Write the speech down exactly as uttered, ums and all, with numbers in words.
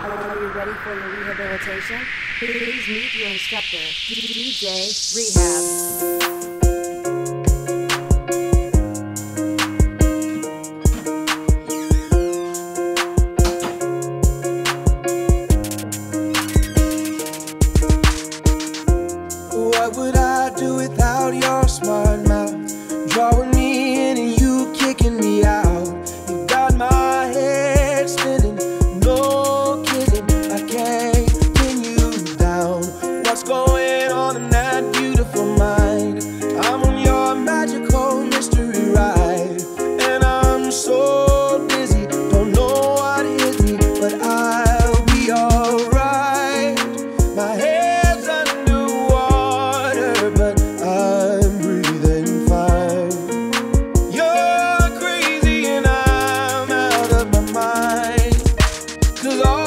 Are you ready for your rehabilitation? Please meet your instructor, D J Rehab. What would I do without your smart mouth? Drawing me in and you kicking me out. You got my head spinning, no kidding. I can't pin you down. What's going on in that beautiful mind? I'm on your magical mystery ride, and I'm so dizzy, don't know what hit me, but I'll be alright. My head's underwater, but I'm breathing fine. You're crazy and I'm out of my mind, 'cause all